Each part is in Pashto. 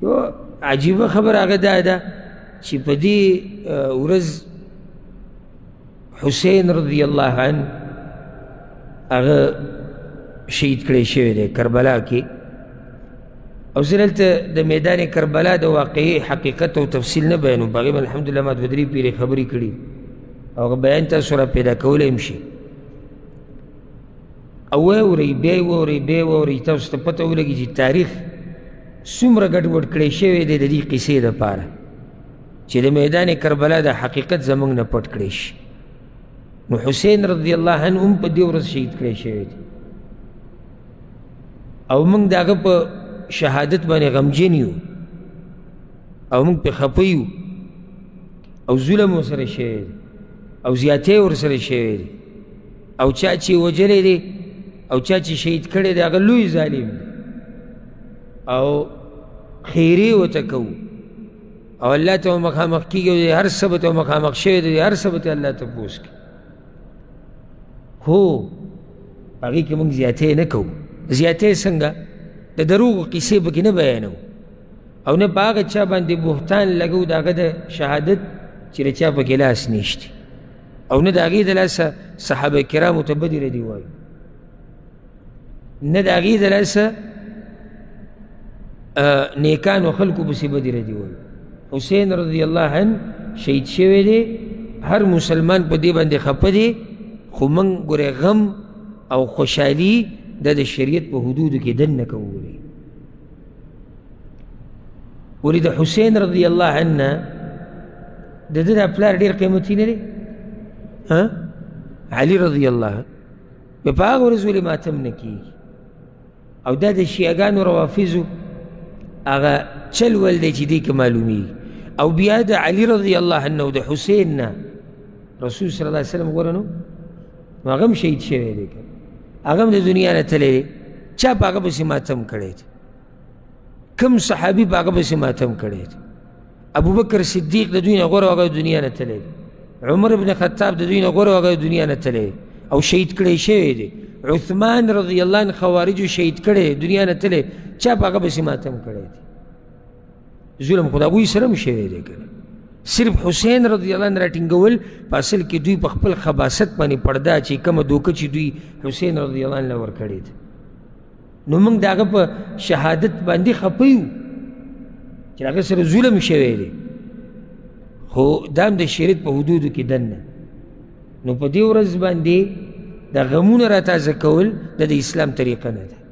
یو عجیبه خبر هغه دا ده چې په دې ورځ حسین رضی الله عنه هغه شهید کړی شوی دی کربلا کې. او زه دلته د میدان کربلا د واقعي حقیقت او تفصیل نه بیانوم، په هغې باندې الحمدلله ما دوه درې پیرې خبرې کړي او هغه بیان تاسو را پیدا کولی هم شي. او واورئ بیا یې واورئ بیا یې واورئ، تاسو ته پته ولګي چې تاریخ څومره ګډوډ کړی شوی دی د دې قصې دپاره چې د میدان کربلا د حقیقت زموږ نه پټ کړی شي. نو حسین رضی الله عنه هم په دې ورځ شهید کړی شوی دی او موږ د هغه په شهادت باندې غمجن یو او موږ پې خفه یو او ظلم ورسره شوی دی او زیاتی ورسره شوی دی او چا چې وجلی دی او چا چې شهید کړی دی هغه لوی ظالم دی او خیرې ورته کوو او الله ته مخامخ کېږي او هر څه به ته مخامخ شوی دی هر څه به ته الله تپوس کوي. خو هغې کې موږ زیاتی نه کوو. زیاتی څنګه؟ د دروغو قصې پکې نه بیانوو او نه په هغه چا باندې بهتان لګو د هغه د شهادت چې د چا پکې لاس نشته او نه د هغې د لاسه صحابه کرامو ته بدې ردې وایو، نه د هغې د لاسه نیکانو خلکو پسې بدې ردې وایو. حسین رضی الله عنه شهید شوی دی، هر مسلمان په دې باندې خفه دی، خو موږ ګورې غم او خوشحالي دا د شریعت په حدودو کې دننه کوو. ولې د حسین رضی الله عنه د ده دا پلار ډېر قیمتي نه دی علي رضی الله عنه، په هغه ورځ ولې ماتم نه کېږي او دا د شیعګانو روافظو هغه چل ول دی چې دې کې معلومیږي. او بیا د علي رضی الله عنه او د حسین نه رسول صلی الله علیه وسلم ګوره نو هغه هم شهید شوی دی، هغه هم د دنیا نه تللی دی. چا په هغه پسې ماتم کړی دی؟ کوم صحابي په هغه پسې ماتم کړی دی؟ ابوبکر صدیق د دوی نه غوره هغه د دنیا نه تللی دی، عمر بن خطاب د دوی نه غوره هغه د دنیا نه تللی دی او شهید کړی شوی دی. عثمان رضی الله عنه خوارجو شهید کړی دنیا نه تللی، چا په هغه پسې ماتم کړی دی؟ ظلم خو د هغوی سره هم شوی دی که صرف حسین رضی الله عنه راټینګول په اصل کې دوی په خپل خباست باندې پرده چې کومه دوکه چې دوی حسین رضی الله عنه ورکړې ده. نو موږ د هغه په شهادت باندې خفه یو چې هغه سره ظلم شوی دی، خو دا هم د شریعت په حدودو کې دننه. نو په دې ورځ باندې د غمونه را تازه کول دا د اسلام طریقه نه ده.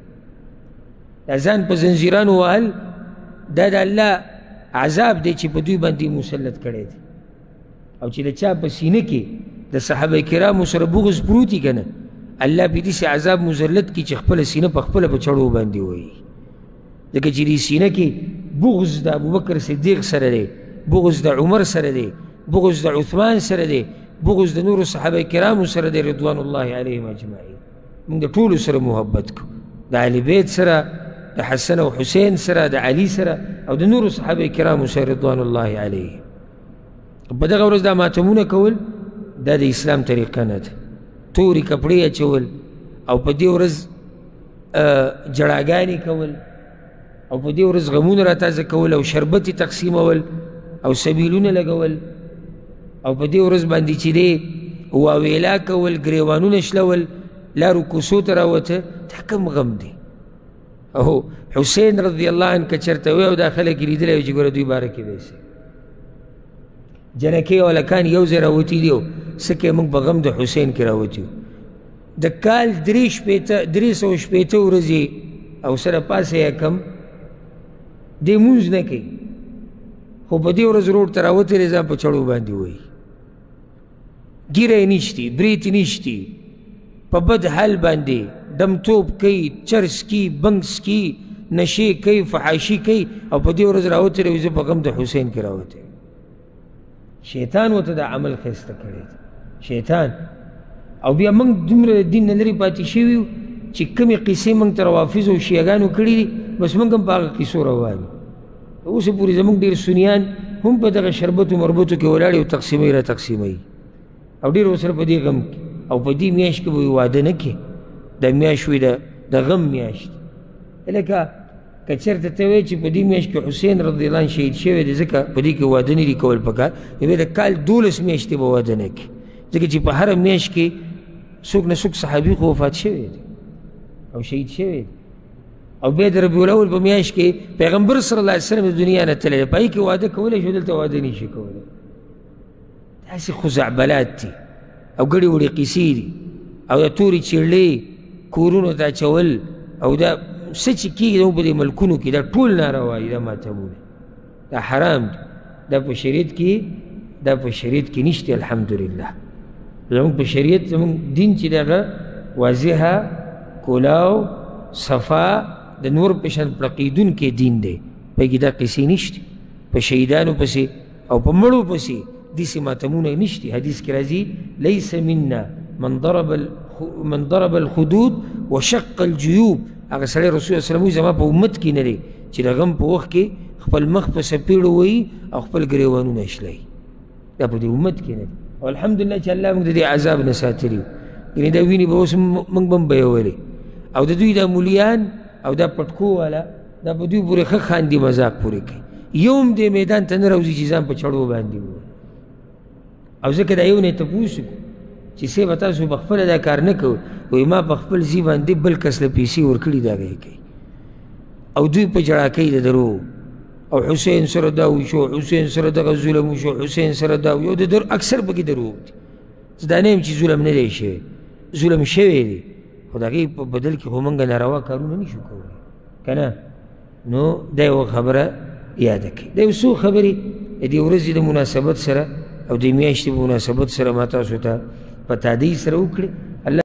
د ځان په زنځیرانو وهل دا د الله عذاب دی چې په دوی باندې مسلط کړی دی او چې د چا په سینه کې د صحابه کرامو سره بغض پروت وي که نه، الله په داسې عذاب مسلط کړي چې خپله سینه په خپله په چړو باندې ووهي. ځکه چې دې سینه کې بغض د ابوبکر صدیق سره دی، بغض د عمر سره دی، بغض د عثمان سره دی، بغض د نورو صحابه کرامو سره دی رضوان الله علیهم اجمعین. موږ د ټولو سره محبت کوو، د اهل بیت سره، د حسن او حسین سره، د علي سره او د نورو صحابه کرامو سره رضوان الله علیهم. په دغه ورځ دا ماتمونه کول دا د اسلام طریقه نه ده. تورې کپړې اچول او په دې ورځ جړاګانې کول او په دې ورځ غمونه را تازه کول او شربت یې تقسیمول او سبیلونه لګول او په دې ورځ باندې چې دی واویلا کول، ګریوانونه شلول، لارو کوڅو ته راوته، دا کوم غم دی؟ او حسین رضی الله عنه که چېرته وی او دا خلک یې لیدلی وي چې ګوره دوی باره کې داسې جنکۍ او هلکان یو ځای راوتي دي او څه کوې موږ په غم د حسین کې راوتي یو. د کال 360 ورځې او سره پاسه یې کم دی مونځ نه کوي، خو په دې ورځ روډ ته راوتلی ځان په چړو باندې وایي، ګیره یې نشتي، برېت یې نشتي، په بد حال باندې دمتوب کوي، چرس کوي، بنګس کوي، نشې کوي، فحاشي کوي او په دې ورځ راوتلی وي زه په غم د حسین کې راوتی. شیطان ورته دا عمل ښایسته کړی دی، شیطان. او بیا موږ دومره د دین نه لرې پاتې شوي یو چې کومې قصې موږ ته روافظو او شیعګانو کړي دي بس موږ هم په هغه قصو روان یو. اوسه پورې زموږ ډېر سنیان هم په دغه شربتو مربوطو کې ولاړ او تقسیموي را تقسیموي او ډېر ورسره په دې غم کې او په دې میاشت کې به واده نه کې، دا میاشت وي د غم میاشت. لکه که چېرته ته وایې چې په دې میاشت کې حسین رضی الله عنه شهید شوی دی ځکه په دې کې واده نه دي کول پکار نو بیا د کال 12 میاشتې به واده نه کړي ځکه چې په هره میاشت کې څوک نه څوک صحابي خو وفات شوی دی او شهید شوی دی او بیا د ربیع الاول په میاشت کې پیغمبر صلی الله علیه وسلم د دنیا نه تللی په هغې کې واده کولی شو دلته واده نه شي کولی داسې خزعبلات دي او ګړې وړې قیسې دي او د تورې چیړلې کورونو ته اچول او دا څه چې کېږي دا په دې ملکونو کې دا ټول ناروا دي دا ماتمونه دا حرام دي دا په شریعت کې نشته الحمدلله زموږ په شریعت زموږ دین چې دغه واضحه کولاو صفا د نور په شان پړقېدونکی دین دی په کې دا قصې نشته په شهیدانو پسې او په مړو پسې داسې ماتمونه نشته حدیث کې راځي لیس منا من ضرب الخدود وشق الجیوب هغه سړی رسول الله وسلم زما په امت کې نه دی چې د غم په وخت کې خپل مخ په څپېړو وهي او خپل ګریوانونه شلوي دا په دې امت کې نه دی او الحمدلله چې الله موږ د دې عذاب نه ساتلي وو یعنې دا وینې به اوس موږ به هم بیولې او د دوی دا مولیان او دا پټکو والا دا په دوی پورې ښه خاندي مذاق پورې کوي یو هم دې میدان ته نه راوځي چې ځان په چړو باندې ووایي او ځکه دا یو نه یې تپوس وکړو چې صیبه تاسو په خپله دا کار نه کوئ وایي ما په خپل ځي باندې بل کس له پیسې ورکړي دا به یې کوي او دوی په ژړا کوي د درو او حسین سره دا وشو حسین سره دغه ظلم وشو حسین سره دا یو د درو اکثر پکې دروغ دي زه دا نه یم چې ظلم نه دی شوی ظلم شوی دی خو د هغې په بدل کې خو موږ ناروا کارونه نه شو کولی که نه نو دا یوه خبره یاده کړئ دا یو څو خبرې د دې ورځې د مناسبت سره او د میاشتې په مناسبت سره ما تاسو ته په تادۍ سره وکړې